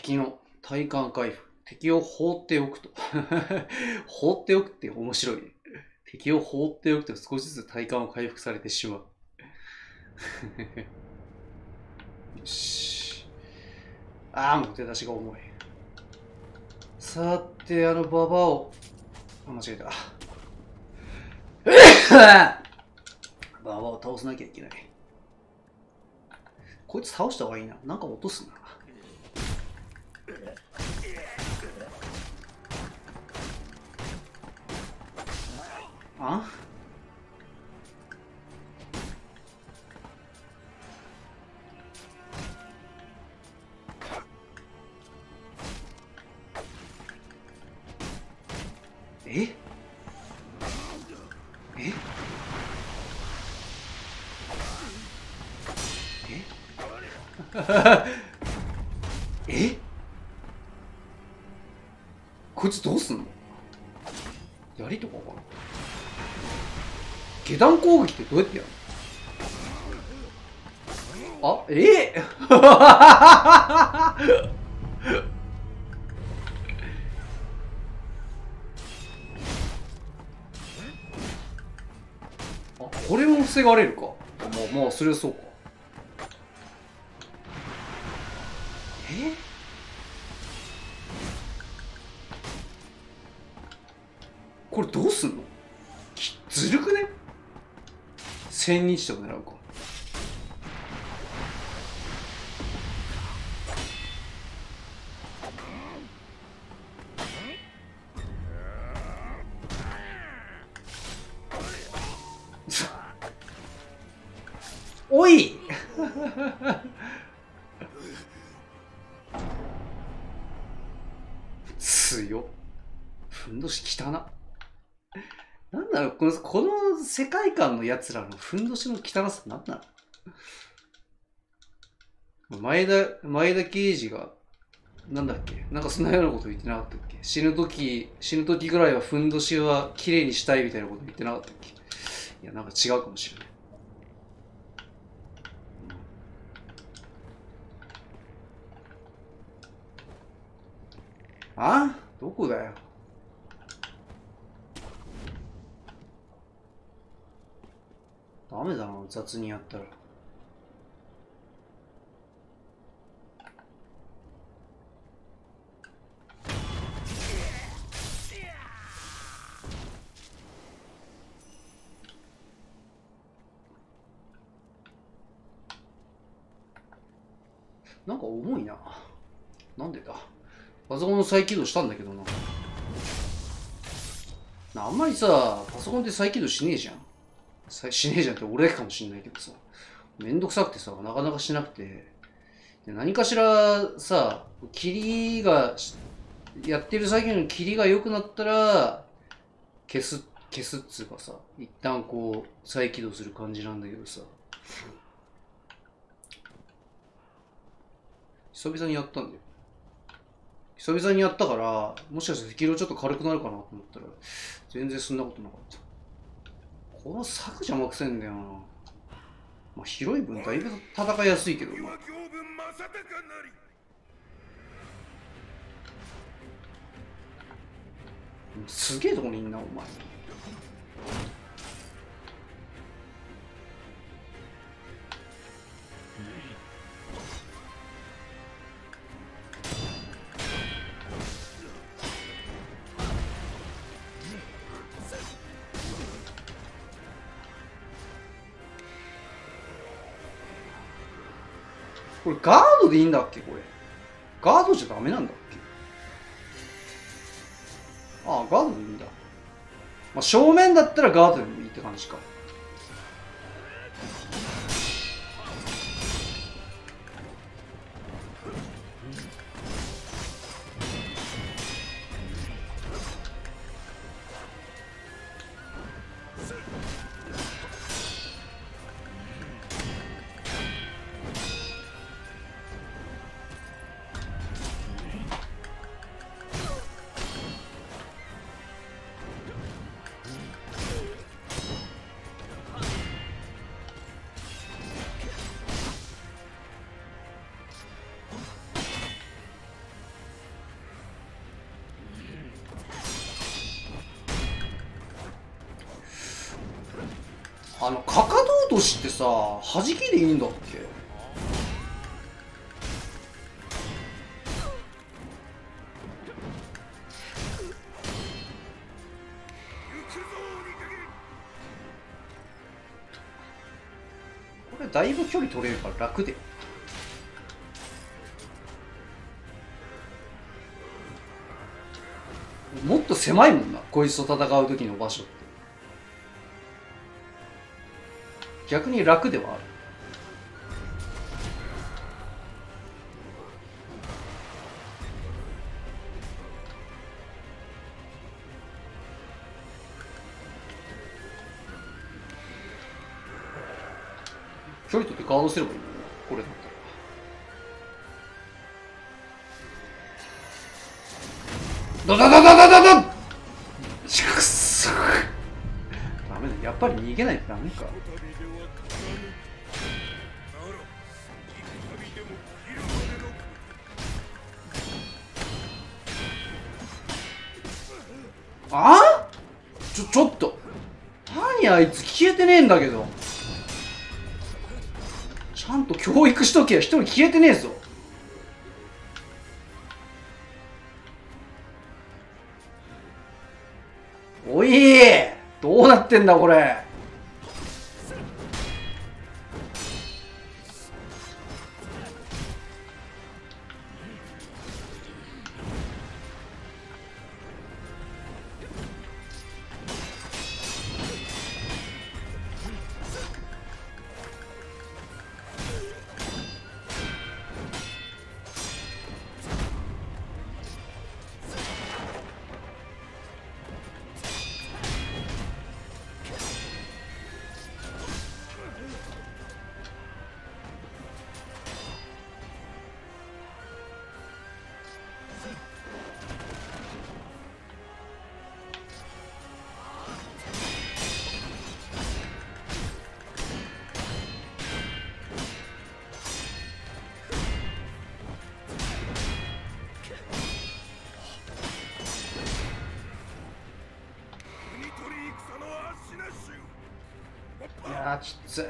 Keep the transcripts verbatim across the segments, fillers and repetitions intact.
敵の体感回復。敵を放っておくと。放っておくって面白いね。敵を放っておくと少しずつ体感を回復されてしまう。よし。ああ、もう手出しが重い。さて、あのババアを。あ、間違えた。ババアを倒さなきゃいけない。こいつ倒した方がいいな。なんか落とすな。あええええこいつどうすんの？槍とかかな？下段攻撃ってどうやってやるの？あ、ええあ、これも防がれるか。まあまあ、それはそうか。えこれどうすんの？きずるくね？千日とか狙うか。おい強っ。ふんどし汚な。なんだろう、この、この世界観のやつらのふんどしの汚さなんなの？前田、前田刑事が、なんだっけ、なんかそんなようなこと言ってなかったっけ？死ぬ時、死ぬ時ぐらいはふんどしは綺麗にしたいみたいなこと言ってなかったっけ？いや、なんか違うかもしれない。あ？どこだよ。ダメだな、雑にやったら。なんか重いな。なんでだ。パソコンの再起動したんだけどな。あんまりさ、パソコンって再起動しねえじゃん。しねえじゃんって俺かもしんないけどさ。めんどくさくてさ、なかなかしなくて。で何かしらさ、霧が、やってる作業の霧が良くなったら、消す、消すっつうかさ、一旦こう、再起動する感じなんだけどさ。久々にやったんだよ。久々にやったから、もしかしたら赤色ちょっと軽くなるかなと思ったら、全然そんなことなかった。この柵邪魔くせんだよな。まあ、広い分だいぶ戦いやすいけどな。すげえとこにいんな、お前。これガードでいいんだっけ？これガードじゃダメなんだっけ？ああ、ガードでいいんだ。まあ、正面だったらガードでもいいって感じか。 あのかかと落としってさ弾きでいいんだっけ？これだいぶ距離取れるから楽で。もっと狭いもんな、こいつと戦う時の場所って。逆に楽ではある。距離取ってガードすればいいのよ、これだったら。ダダダダダダダ。しくっそ。ダメだ、やっぱり逃げないとダメか。あ？ちょちょっと何あいつ消えてねえんだけど。ちゃんと教育しとけよ、一人消えてねえぞ。おい、どうなってんだこれ。いやー、きつい。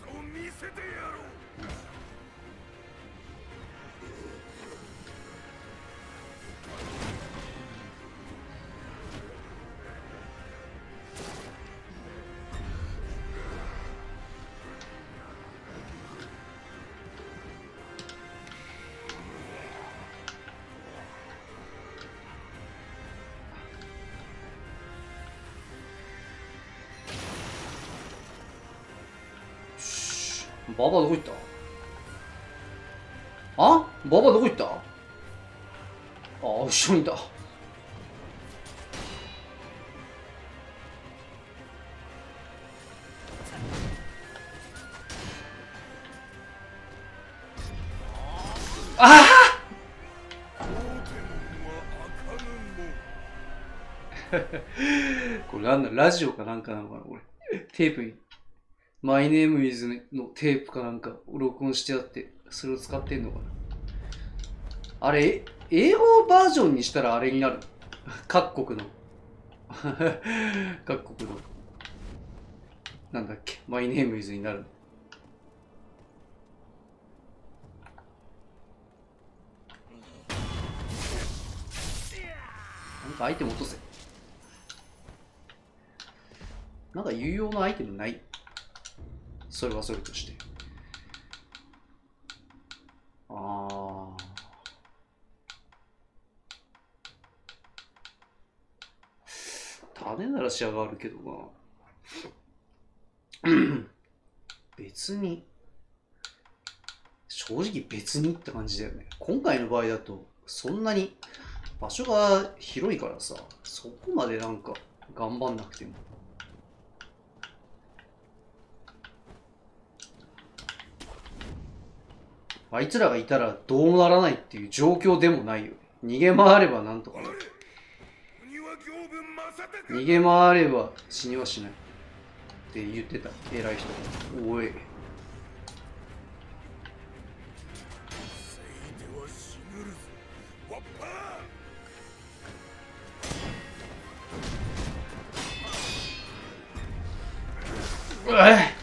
ババどこ行った？あ？ババどこ行った？ああ、後ろにいた。ああこれなんだ、ラジオかなんかなのかな、これ。テープに。マイネームイズのテープかなんか録音してあって、それを使ってんのかな。あれ、英語バージョンにしたらあれになる。各国の。各国の。なんだっけ、マイネームイズになる。なんかアイテム落とせ。なんか有用なアイテムない？それはそれとして。ああ。種ならし上がるけどな。別に。正直別にって感じだよね。今回の場合だと、そんなに場所が広いからさ、そこまでなんか頑張んなくても。あいつらがいたらどうもならないっていう状況でもないよ。逃げ回ればなんとかなる。逃げ回れば死にはしないって言ってた偉い人。おい。 うえ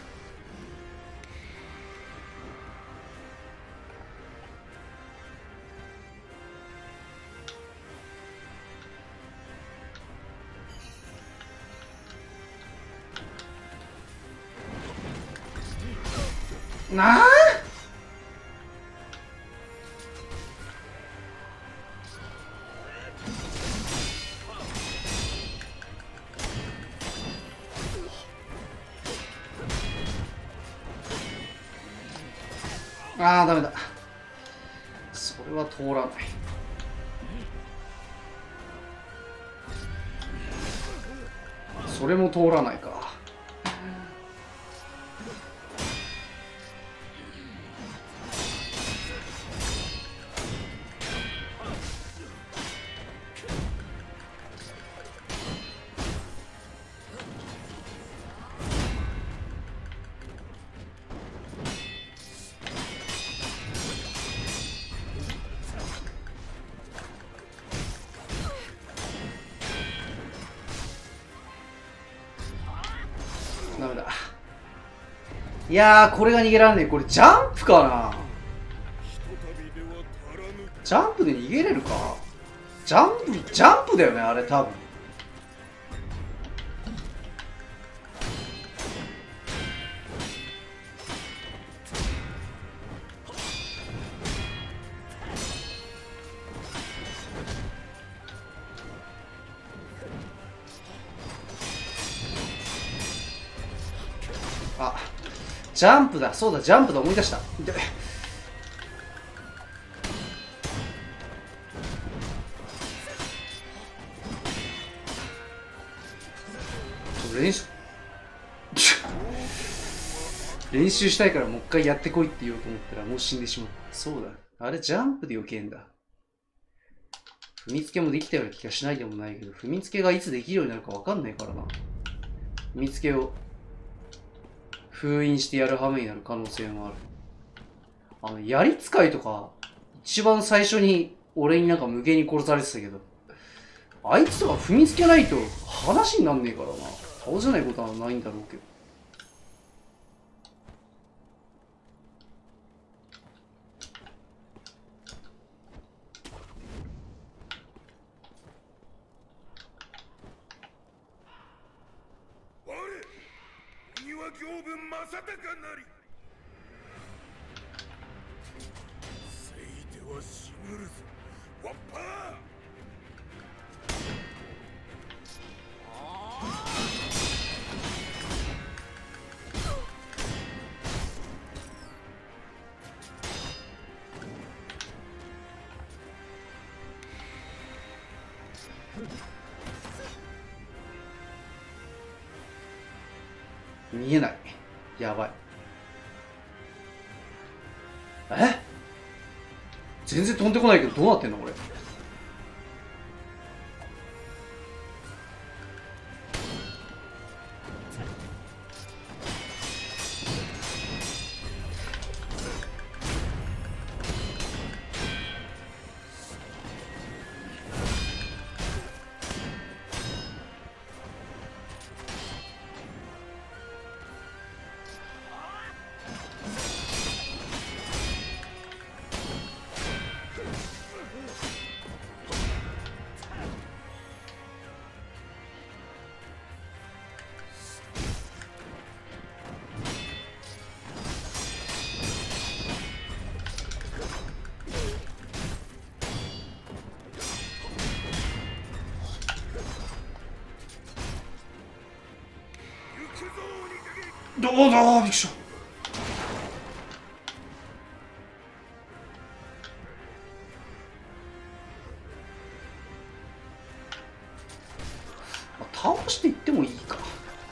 なああーダメだ、それは通らない。それも通らないか。ダメだ。いやー、これが逃げられねえ。これジャンプかな。ジャンプで逃げれるか。ジャンプジャンプだよねあれ多分。あ、ジャンプだ。そうだ、ジャンプだ。思い出した。で練習練習したいからもう一回やってこいって言おうと思ったらもう死んでしまった。そうだ、あれジャンプで避けんだ。踏みつけもできたような気がしないでもないけど、踏みつけがいつできるようになるか分かんないからな。踏みつけを封印してやる羽目になる可能性もある。あの槍使いとか一番最初に俺になんか無限に殺されてたけど、あいつとか踏みつけないと話になんねえからな。倒せないことはないんだろうけど。 我には行分正隆なり。せいては死ぬるぞわっぱー。 見えない。やばい。え全然飛んでこないけどどうなってんのこれ。どうぞびっくりした。倒していってもいいか。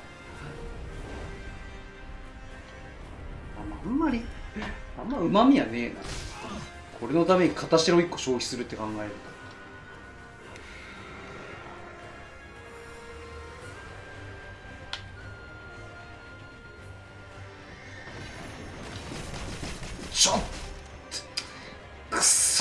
あんまりあんまうまみはねえな。これのために片白いっこ消費するって考えると。ちょっとくそ。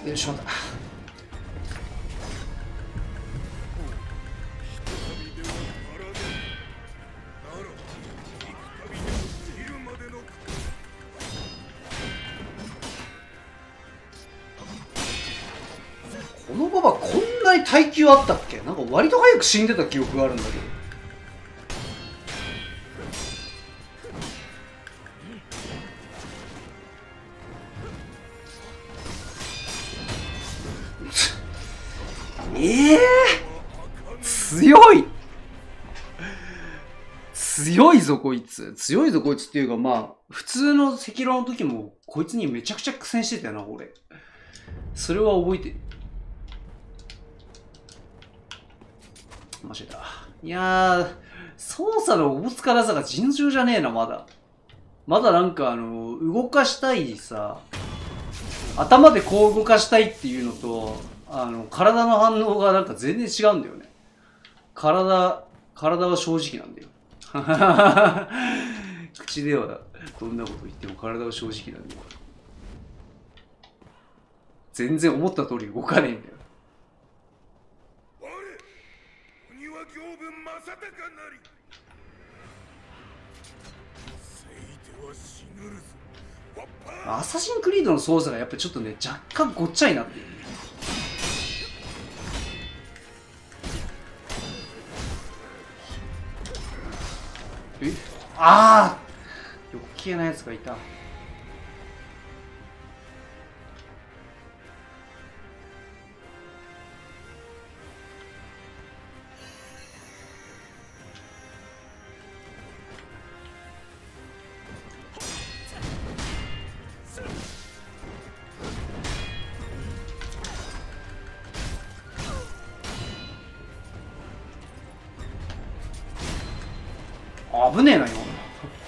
よいしまった。このババこんなに耐久あったっけ？なんか割と早く死んでた記憶があるんだけど。ええー、強い強いぞこいつ。強いぞこいつっていうか、まあ普通の赤狼の時もこいつにめちゃくちゃ苦戦してたよな俺。それは覚えてる。間違えた。いやー、操作のおぼつかなさが尋常じゃねえな、まだ。まだなんかあの、動かしたいさ、頭でこう動かしたいっていうのと、あの、体の反応がなんか全然違うんだよね。体、体は正直なんだよ。口ではどんなこと言っても体は正直なんだよ。全然思った通り動かねえんだよ。アサシンクリードの操作がやっぱちょっとね若干ごっちゃになってる。えああ余計なやつがいた。危ねえな今の。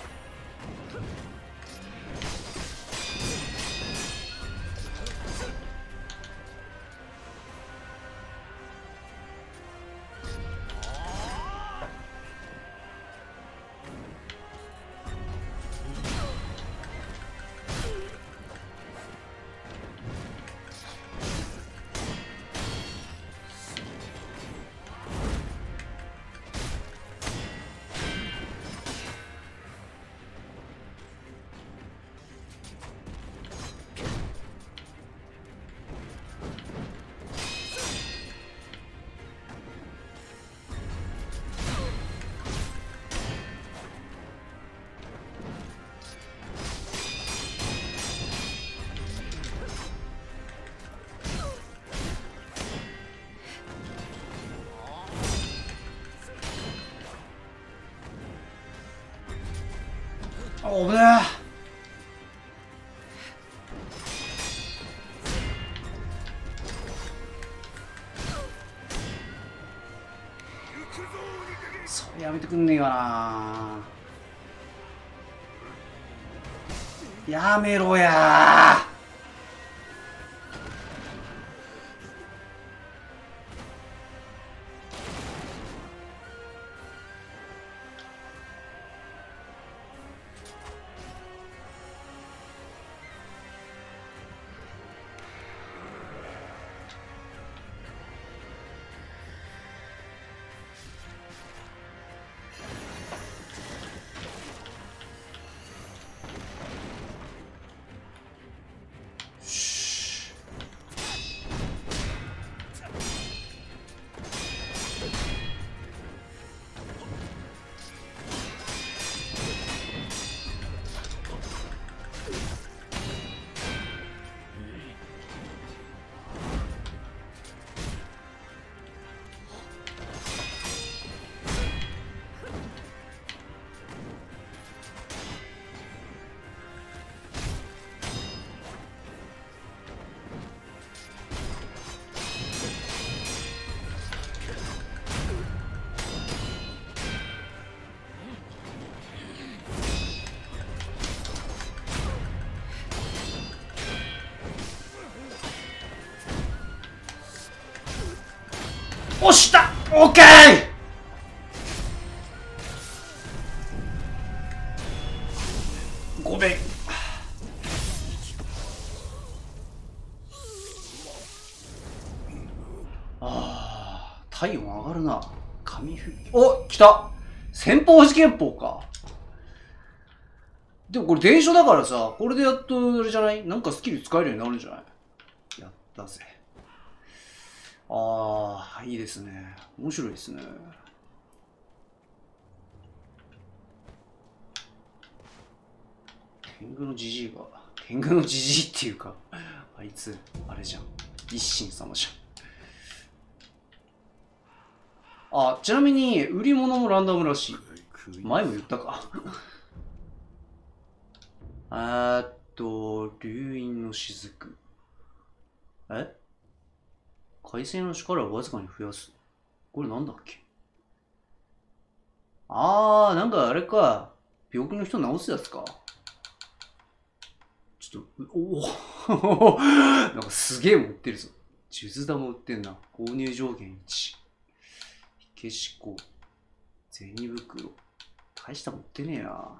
危ねえ。それやめてくんねえかな。やめろやー。押した。オッケー。ごめん。 るな。紙ふお、来た。先方寺拳法か。でもこれ伝書だからさ、これでやっとあれじゃない？なんかスキル使えるようになるんじゃない？やったぜ。ああ、いいですね。面白いですね。天狗のじじいが、天狗のじじいっていうか、あいつ、あれじゃん。一心様じゃん。あ、ちなみに、売り物もランダムらしい。前も言ったか。えーっと、流飲の雫。え海星の力をわずかに増やす。これなんだっけ？あー、なんかあれか。病気の人治すやつか。ちょっと、おおなんかすげえ持ってるぞ。数珠玉売ってんな。購入上限いち。火消し粉。銭袋。大した持ってねえな。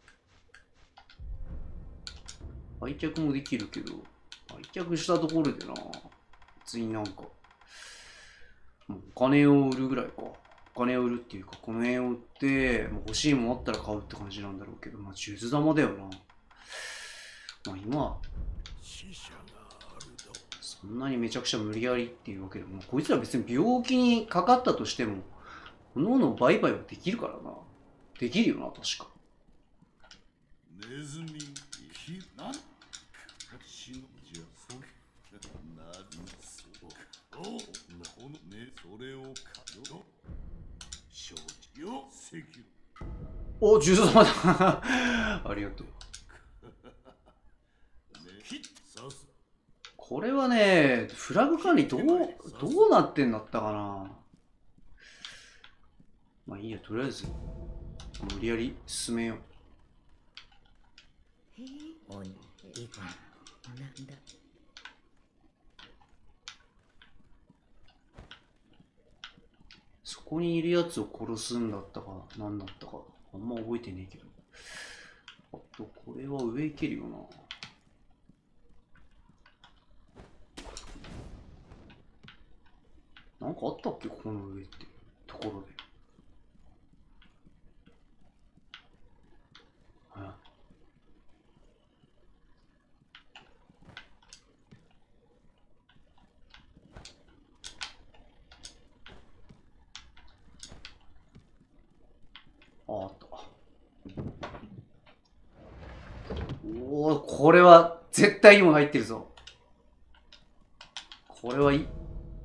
売却もできるけど、売却したところでな。別になんか、もうお金を売るぐらいか。お金を売るっていうか、この辺を売って、もう欲しいものあったら買うって感じなんだろうけど、まあ、数珠玉だよな。まあ今、そんなにめちゃくちゃ無理やりっていうわけでも、こいつら別に病気にかかったとしても、このの売買はできるからな。できるよな、確か。ネズミ、ひ、なん、しのじゃ、そ、なる、そう、お、な、この、ね、それをかよ、承知よ、せきる。お、重曹様だ。ありがとう。これはね、フラグ管理どう、どうなってんだったかな。まあいいや、とりあえず、無理やり進めよう。おい、いいかな。なんだ。そこにいるやつを殺すんだったか、何だったか、あんま覚えてねえけど。あと、これは上行けるよな。なんかあったっけここの上ってところで。ああ、あった。おお、これは絶対いいもの入ってるぞ。これはいい。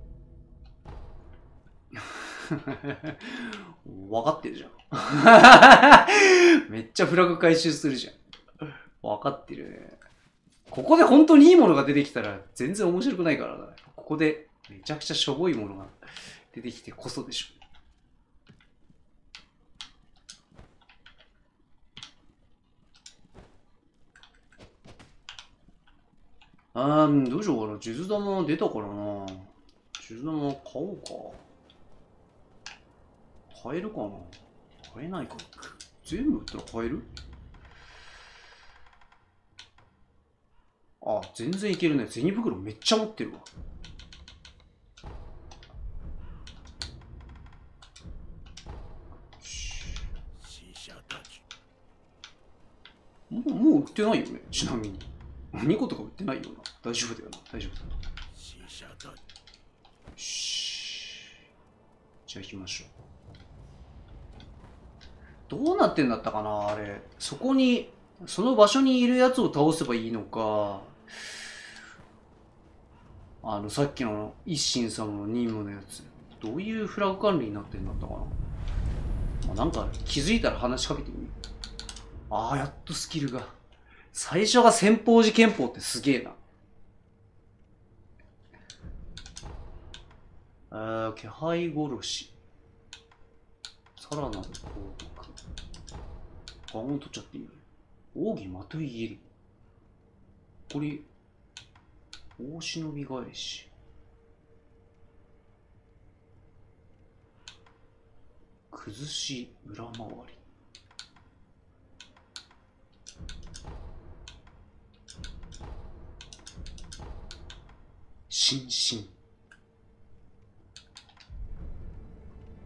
分かってるじゃん。めっちゃフラグ回収するじゃん。分かってるね。ここで本当にいいものが出てきたら全然面白くないからな。ここでめちゃくちゃしょぼいものが出てきてこそでしょ。あー、どうしようかな。数珠玉出たからな。数珠玉買おうか。買えるかな。買えないか。全部売ったら買える？あ、全然いけるね。銭袋めっちゃ持ってるわ。もう、もう売ってないよね。ちなみに。にことか売ってないよな。大丈夫だよな。大丈夫だな。よし。じゃあ行きましょう。どうなってんだったかなあれ。そこに、その場所にいるやつを倒せばいいのか、あの、さっきの一心様の任務のやつ。どういうフラグ管理になってんだったかな。まあ、なんか気づいたら話しかけてみる。ああ、やっとスキルが。最初が先方寺拳法ってすげえな。あー、気配殺し。さらなる報告。ガンを取っちゃっていい？奥義まとい入り。これ、大忍び返し。崩し裏回り。心身。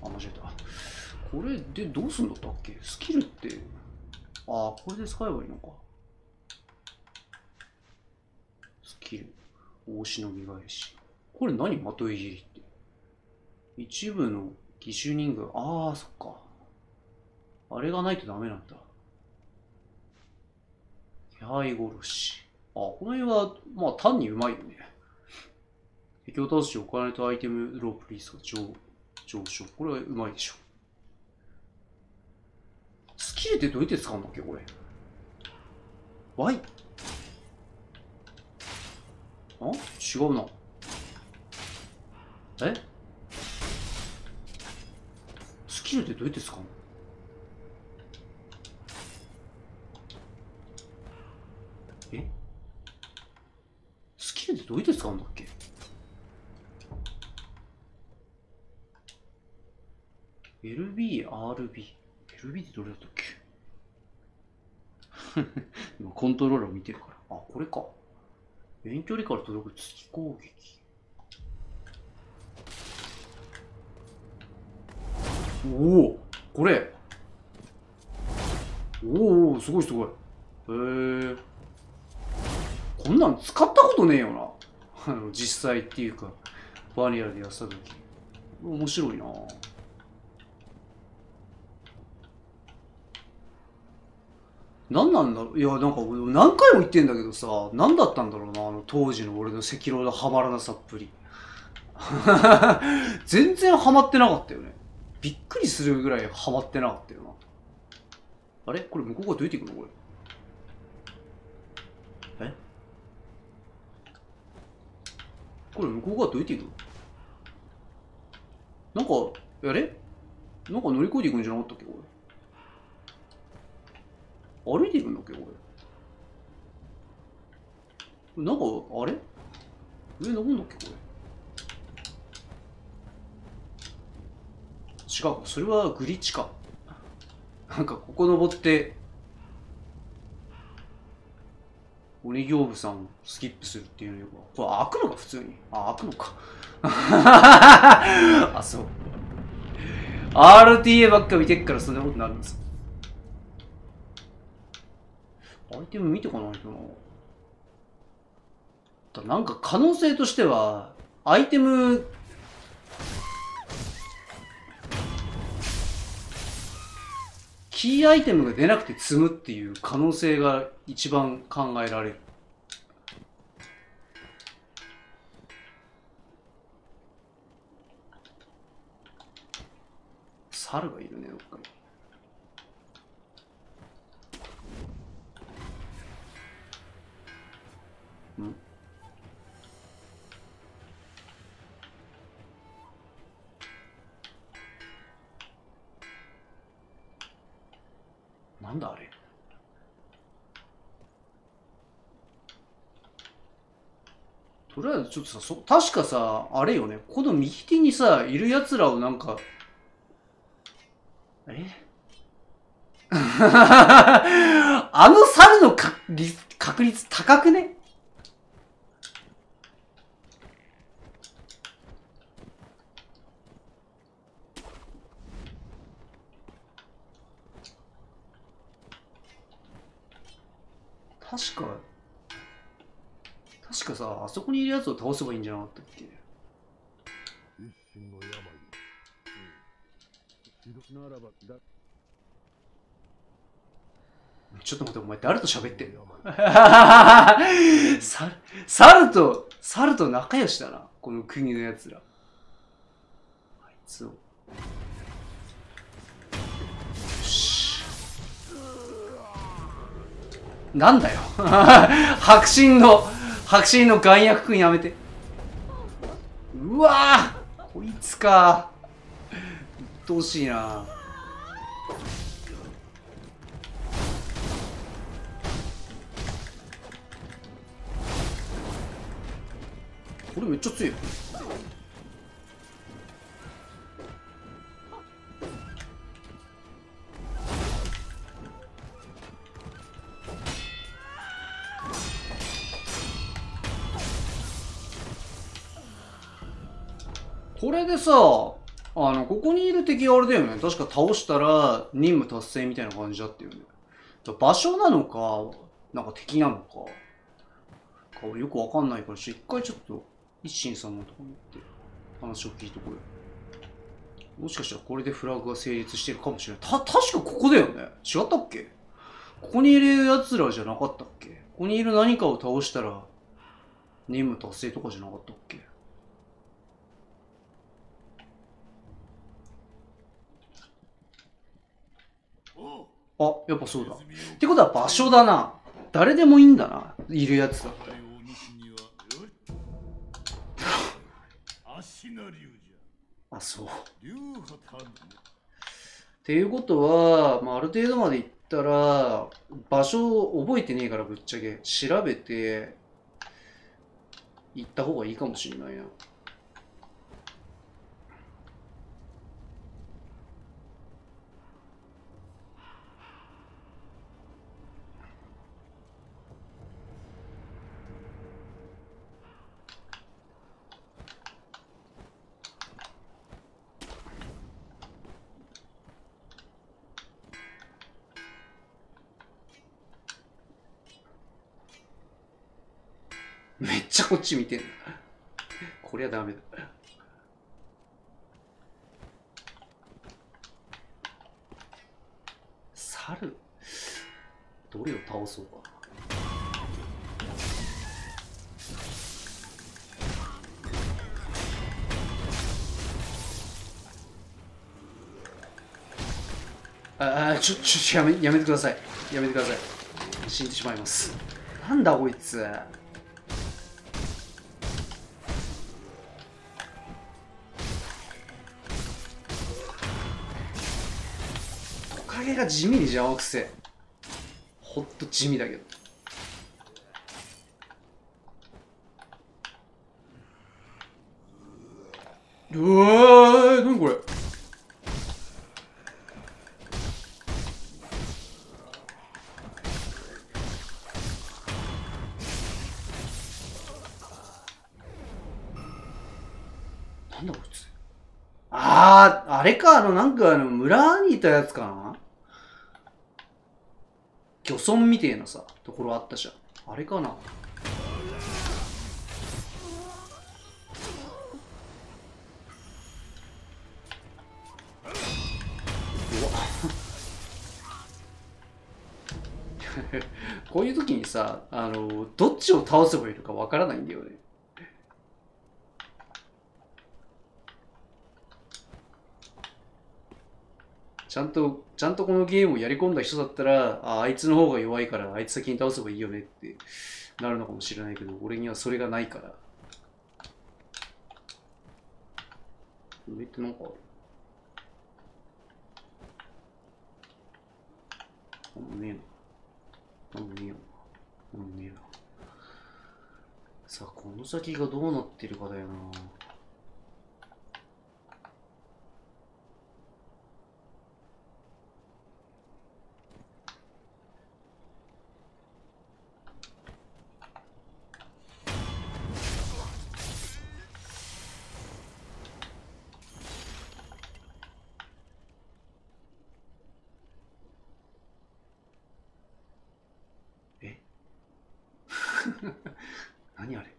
あ、間違えた。これでどうすんだったっけ？スキルって。ああ、これで使えばいいのか。スキル。大忍び返し。これ何？まとい切りって。一部の義手人形。ああ、そっか。あれがないとダメなんだ。気配殺し。あ、この辺は、まあ単にうまいよね。敵を倒し置かないとアイテムロープリスが上上昇。これはうまいでしょ。スキルってどうやって使うんだっけこれ。Y？ あ？違うな。え？スキルってどうやって使うの？え？スキルってどうやって使うんだっけ？エルビー、アールビー。エルビー ってどれだったっけ？今コントローラー見てるから。あ、これか。遠距離から届く月攻撃。おお、これ。おお、すごいすごい。へえ。こんなん使ったことねえよな。あの実際っていうか、バニラでやった時。面白いな。何なんだろう。いや、なんか俺何回も言ってんだけどさ、何だったんだろうな、あの当時の俺の赤狼のハマらなさっぷり。全然ハマってなかったよね。びっくりするぐらいハマってなかったよな。あれこれ向こうからどうやっていくのこれ。えこれ向こうからどうやっていくの？なんか、あれなんか乗り越えていくんじゃなかったっけこれ。歩いていくんだっけこれ。なんか、あれ上登んだっけこれ。違う。それはグリッチか。なんかここ登って、鬼行部さんをスキップするっていうのよ。これ開くのか普通に。あ、開くのか。あ、そう。アールティーエー ばっか見てっからそんなことになるんですよ。アイテム見てかないとな。だなんか可能性としては、アイテム、キーアイテムが出なくて積むっていう可能性が一番考えられる。猿がいるね、どっかに。ん？なんだあれ。とりあえずちょっとさ、そ確かさ、あれよね、この右手にさ、いる奴らをなんか、えあの猿の確率、確率高くね？確か、確かさ、あそこにいるやつを倒せばいいんじゃなかったっけ？ 一心の病。うん。ならばだ。 ちょっと待って、お前誰と喋ってんの？サル、サルと、サルと仲良しだな、この国のやつら。あいつを。よし。なんだよ。白真の、白真の眼薬くんやめて。うわぁこいつか。うっとうしいな。これめっちゃ強い。これでさ、 あの、ここにいる敵あれだよね。確か倒したら任務達成みたいな感じだったよね。場所なのか、なんか敵なのか、かよくわかんないから、一回ちょっと、一心さんのとこに行って話を聞いとこうよ。もしかしたらこれでフラグが成立してるかもしれない。た、確かここだよね。違ったっけ？ここにいる奴らじゃなかったっけ？ここにいる何かを倒したら、任務達成とかじゃなかったっけ？あ、やっぱそうだ。ってことは場所だな。誰でもいいんだな。いるやつだったら。あ、そう。っていうことは、まあ、ある程度まで行ったら、場所を覚えてねえからぶっちゃけ調べて行った方がいいかもしれないな。めっちゃこっち見てんの。こりゃダメだ。猿どれを倒そうかな。ああ、ちょ、ちょ、やめ、やめてください。やめてください。死んでしまいます。なんだこいつ。トカゲが地味に邪魔くせ。ほんと地味だけど。うわー、なにこれ。なんだこいつ。あー、あれか、あの、なんかあの、村にいたやつかな。漁村みてえなさ、ところあったじゃん。あれかな。こういう時にさ、あの、どっちを倒せばいいのかわからないんだよね。ちゃんと、ちゃんとこのゲームをやり込んだ人だったら、あ、あいつの方が弱いから、あいつ先に倒せばいいよねってなるのかもしれないけど、俺にはそれがないから。上ってなんかある？なんもねえな。なんもねえよ。なんもねえな。さあ、この先がどうなってるかだよな。え何あれ。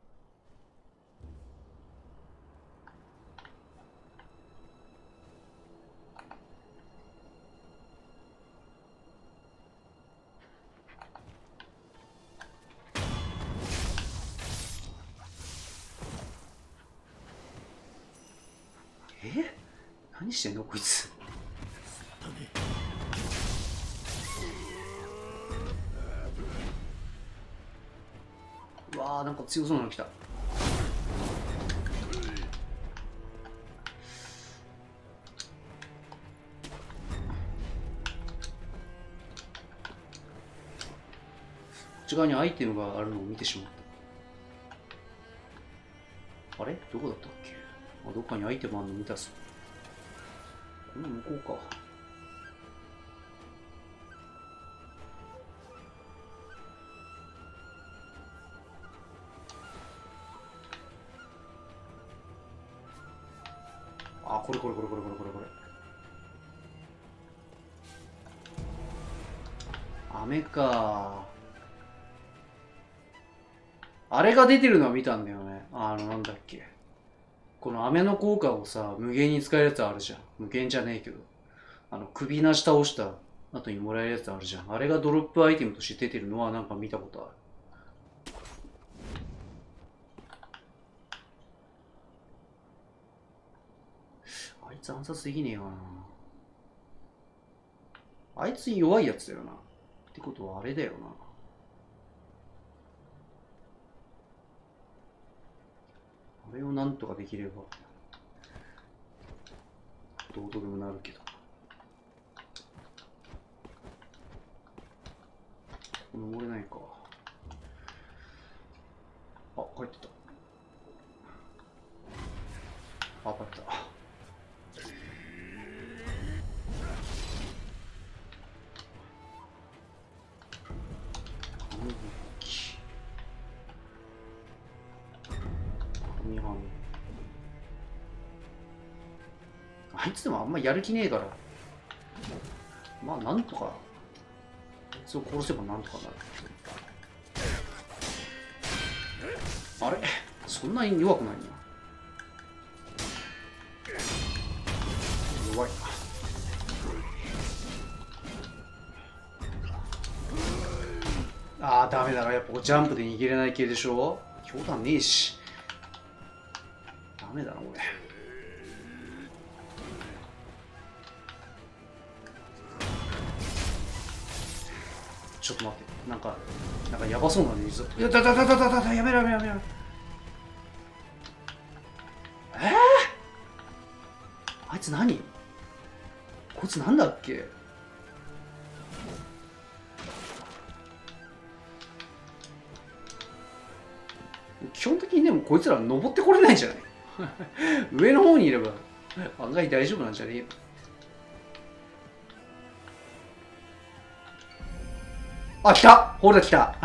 え何してんのこいつ。うわー、なんか強そうなの来た。こっち側にアイテムがあるのを見てしまった。あれどこだったっけ。あ、どっかにアイテムあるの見たぞ。この向こうか。あ、 これこれこれこれこれこれこれ。飴か。あれが出てるのは見たんだよね。あの、なんだっけ。この飴の効果をさ、無限に使えるやつあるじゃん。無限じゃねえけど。あの、首なし倒した後にもらえるやつあるじゃん。あれがドロップアイテムとして出てるのはなんか見たことある。あいつ暗殺できねえかな。あいつ弱いやつだよな。ってことはあれだよな。あれをなんとかできればどうとでもなるけど。登れないか。あ、帰ってた。あ、帰った。あいつでもあんまやる気ねえから、まあなんとかあいつを殺せばなんとかなる。あれそんなに弱くないな。弱いな。ああダメだな。やっぱジャンプで逃げれない系でしょ。強弾ねえしダメだな俺。ちょっと待って、なんか、なんかやばそうなんで、いや、だだだだだだだ、やめろやめろやめろ。えー、あいつ何？こいつなんだっけ？基本的にでもこいつら登ってこれないんじゃない上の方にいれば案外大丈夫なんじゃねえよ。あ、来たほら来た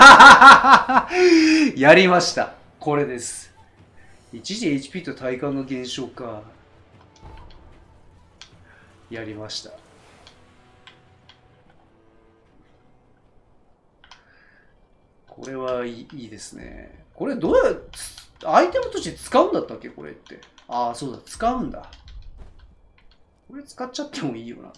やりました。これです。一時 エイチピー と体感の減少か。やりました。これはいい、いいですね。これどうやアイテムとして使うんだったっけこれって。ああ、そうだ、使うんだ。これ使っちゃってもいいよな。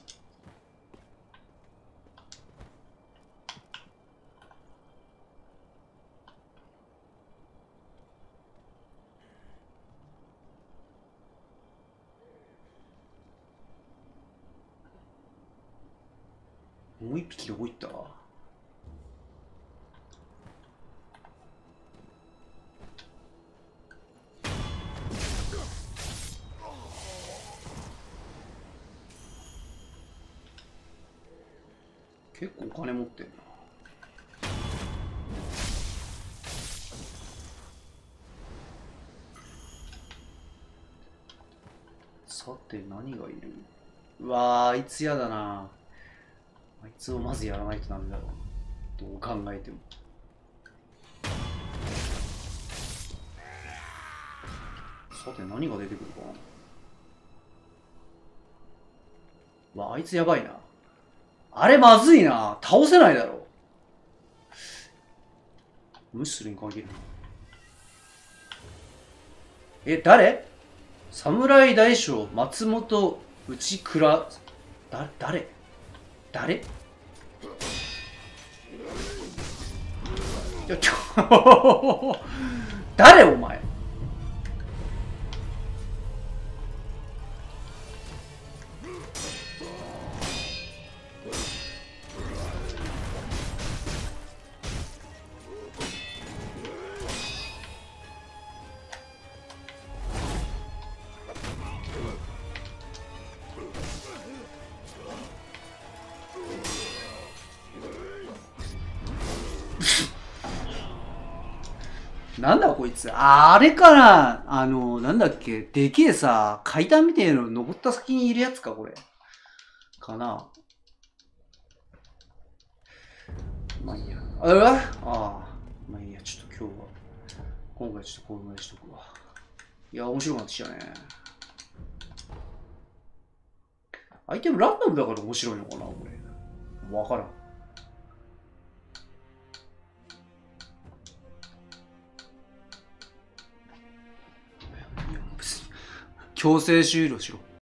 もう一匹どこ行った？結構お金持ってんな。さて何がいる？うわー、あいつやだな。あいつをまずやらないとダメだろう。どう考えても。さて何が出てくるかな。わあ、あいつやばいな。あれまずいな。倒せないだろう。無視するに限るな。え、誰？侍大将松本内倉。だ、誰誰いや、ちょ誰お前。なんだこいつ。あ、あれかな。あの、なんだっけ。でけえさ、階段みたいなの登った先にいるやつか、これ。かな。まあいいや。あああ。まあいいや。ちょっと今日は。今回ちょっとこうまでしとくわ。いや、面白くなってきたね。 アイテムランダムだから面白いのかなこれ。わからん。いや別に強制終了しろ。